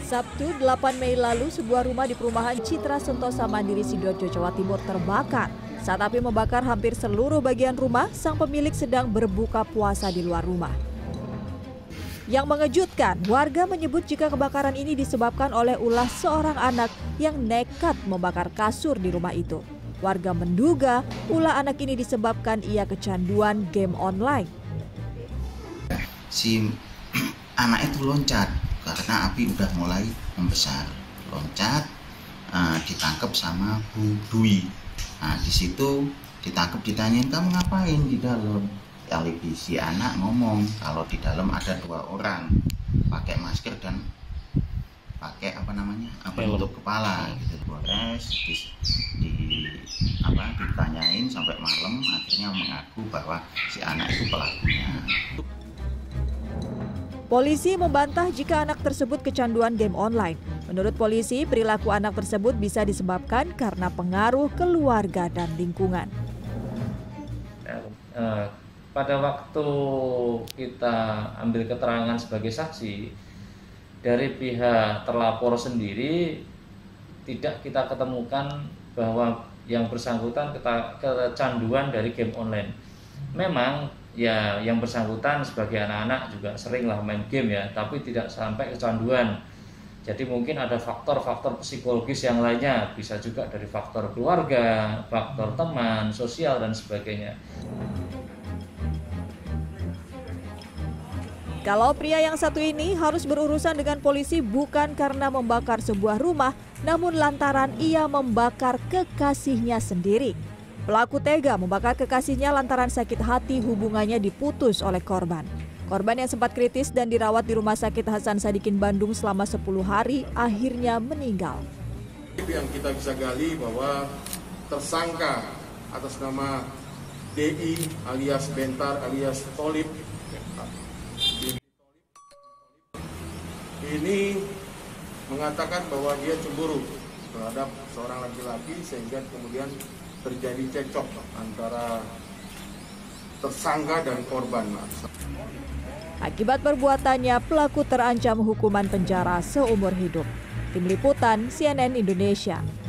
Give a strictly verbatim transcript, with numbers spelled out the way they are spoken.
Sabtu delapan Mei lalu, sebuah rumah di perumahan Citra Sentosa Mandiri, Sidoarjo, Jawa Timur terbakar. Saat api membakar hampir seluruh bagian rumah, sang pemilik sedang berbuka puasa di luar rumah. Yang mengejutkan, warga menyebut jika kebakaran ini disebabkan oleh ulah seorang anak yang nekat membakar kasur di rumah itu. Warga menduga ulah anak ini disebabkan ia kecanduan game online. Si anak itu loncat karena api udah mulai membesar, loncat, uh, ditangkap sama Bu Dwi. Nah, di situ ditangkap, ditanyain kamu ngapain di dalam. Alibi si anak ngomong kalau di dalam ada dua orang pakai masker dan pakai apa namanya apa untuk kepala gitu. Polres di, di apa ditanyain sampai malam, akhirnya mengaku bahwa si anak itu pelakunya. Polisi membantah jika anak tersebut kecanduan game online. Menurut polisi, perilaku anak tersebut bisa disebabkan karena pengaruh keluarga dan lingkungan. Uh, pada waktu kita ambil keterangan sebagai saksi, dari pihak terlapor sendiri tidak kita ketemukan bahwa yang bersangkutan kecanduan dari game online. Memang ya yang bersangkutan sebagai anak-anak juga seringlah main game ya, tapi tidak sampai kecanduan. Jadi mungkin ada faktor-faktor psikologis yang lainnya, bisa juga dari faktor keluarga, faktor teman, sosial dan sebagainya. Kalau pria yang satu ini harus berurusan dengan polisi bukan karena membakar sebuah rumah, namun lantaran ia membakar kekasihnya sendiri. Pelaku tega membakar kekasihnya lantaran sakit hati hubungannya diputus oleh korban. Korban yang sempat kritis dan dirawat di Rumah Sakit Hasan Sadikin Bandung selama sepuluh hari akhirnya meninggal. Yang kita bisa gali bahwa tersangka atas nama D I alias Bentar alias Tolib ini mengatakan bahwa dia cemburu terhadap seorang laki-laki sehingga kemudian terjadi cekcok antara tersangka dan korban. Akibat perbuatannya, pelaku terancam hukuman penjara seumur hidup. Tim Liputan C N N Indonesia.